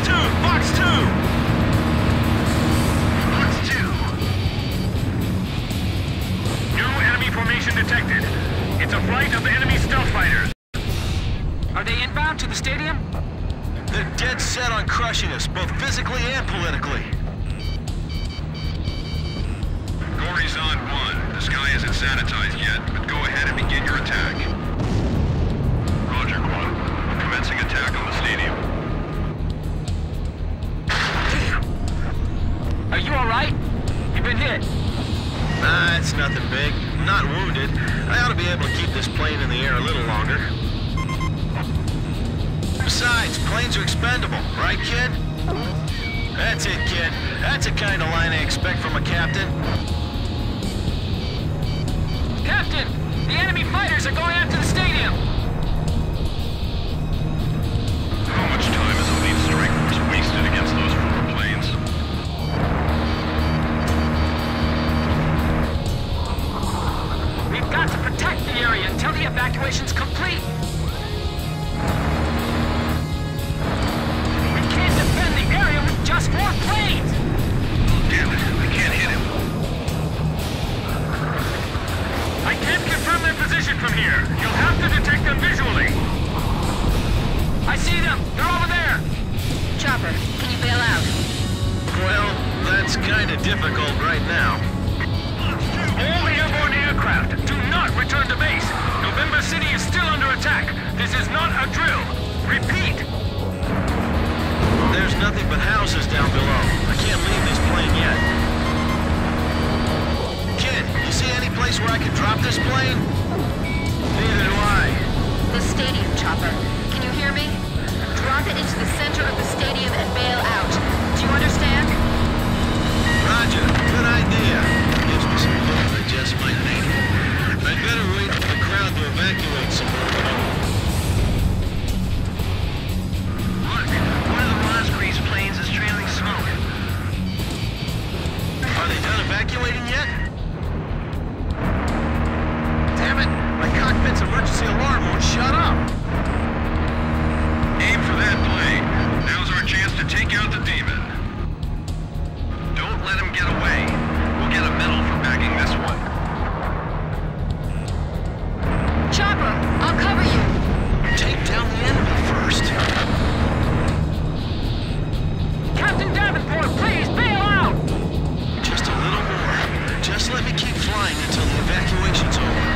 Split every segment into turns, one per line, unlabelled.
Fox 2!
Fox 2. New enemy formation detected. It's a flight of enemy stealth fighters.
Are they inbound to the stadium?
They're dead set on crushing us, both physically and politically.
Horizon 1. The sky isn't sanitized yet, but go ahead and begin your attack. Roger, Quan. We're commencing attack on the stadium.
Are you alright? You've been hit.
Nah, it's nothing big. I'm not wounded. I ought to be able to keep this plane in the air a little longer. Besides, planes are expendable, right, kid? That's it, kid. That's the kind of line I expect from a captain.
Captain! The enemy fighters are going after the stadium!
How much time has elite strike force wasted against those 4 planes?
We've got to protect the area until the evacuation's complete! We can't defend the area with just 4 planes!
Damn it, I can't hit him. I can't confirm their position from here. You'll have to detect them visually.
I see them! They're over there!
Chopper, can you bail out?
Well, that's kind of difficult right now.
All airborne aircraft, do not return to base. November City is still under attack. This is not a drill. Repeat.
There's nothing but houses down below. I can't leave this plane yet. Kid, you see any place where I can drop this plane? Neither do I.
The stadium, Chopper. Can you hear me? Drop it into the center of the stadium and bail out. Do you understand?
Roger, good idea. Gives me some loot I just might need. I'd better wait for the crowd to evacuate some more.
Look, one of the Rosgreaves planes is trailing smoke.
Are they done evacuating yet? Damn it! My cockpit's emergency alarm won't shut up!
Aim for that plane. Now's our chance to take out the demon. Don't let him get away. We'll get a medal for bagging this one.
Chopper, I'll cover you.
Take down the enemy first.
Captain Davenport, please bail out!
Just a little more. Just let me keep flying until the evacuation's over.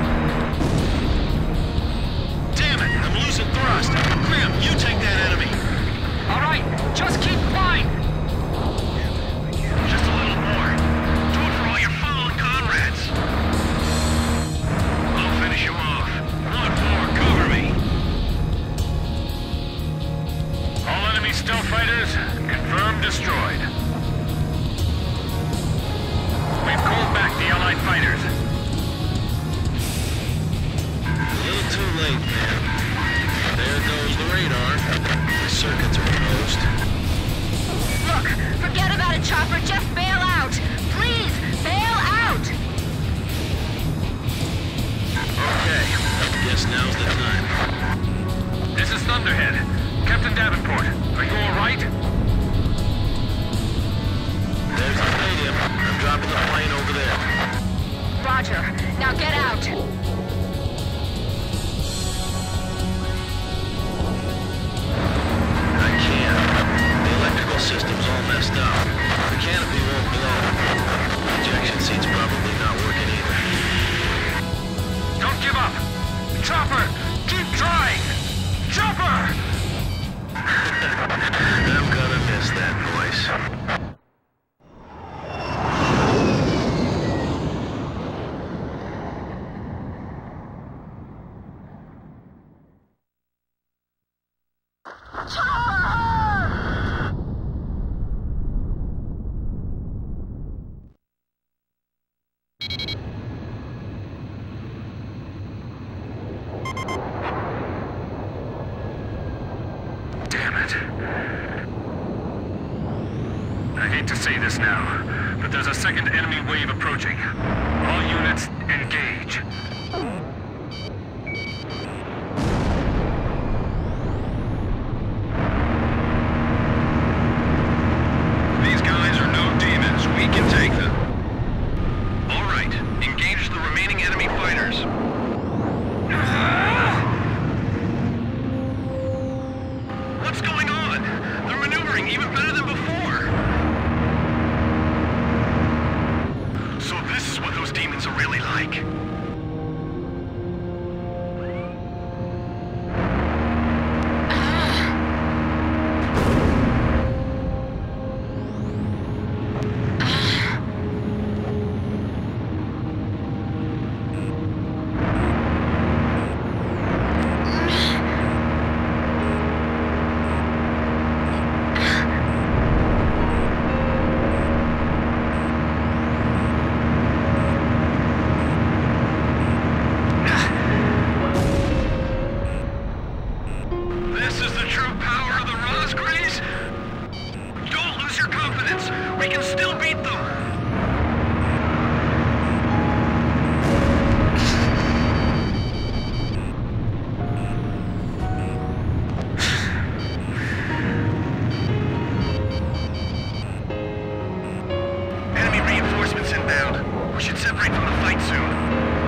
Damn it! I'm losing thrust. Grim, you take that enemy.
Alright, just keep flying!
Just a little more. Do it for all your fallen comrades. I'll finish you off. 1-4, cover me. All enemy stealth fighters, confirmed destroyed. We've called back the Allied fighters.
A little too late, man. There goes the radar. The circuits are closed.
Look, forget about it, Chopper. Just bail out. Please, bail out.
Okay, guess now's the time.
This is Thunderhead. Captain Davenport, are you all right?
There's the stadium. I'm dropping the plane over there.
Roger. Now get out.
I can't. The electrical system's all messed up. The canopy won't blow. Ejection seat's probably not working either.
Don't give up! Chopper, keep trying! Chopper!
I'm gonna miss that voice.
Damn it. I hate to say this now, but there's a second enemy wave approaching. All units, engage. working even better than before. So this is what those demons are really like. This is the true power of the Rosgreys? Don't lose your confidence. We can still beat them. Enemy reinforcements inbound. We should separate from the fight soon.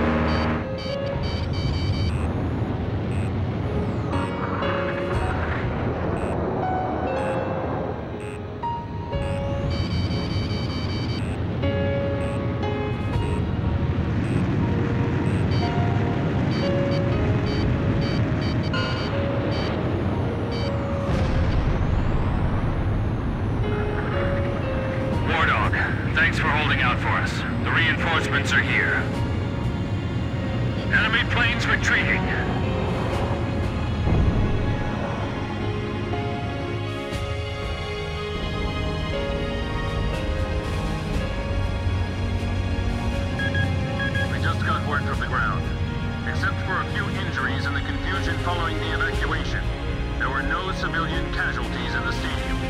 Thanks for holding out for us. The reinforcements are here. Enemy planes retreating. We just got word from the ground. Except for a few injuries and the confusion following the evacuation, there were no civilian casualties in the stadium.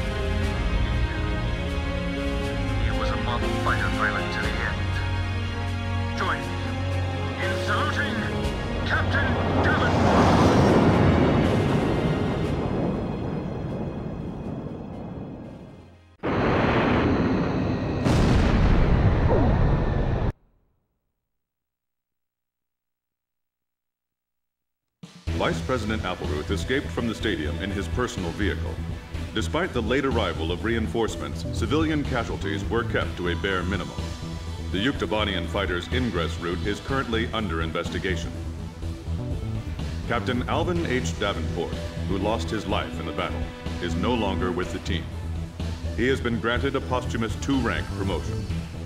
Model fighter pilot to the end. Join me in saluting Captain Davenport.
Vice President Appleruth escaped from the stadium in his personal vehicle. Despite the late arrival of reinforcements, civilian casualties were kept to a bare minimum. The Yuktobanian fighters' ingress route is currently under investigation. Captain Alvin H. Davenport, who lost his life in the battle, is no longer with the team. He has been granted a posthumous 2-rank promotion.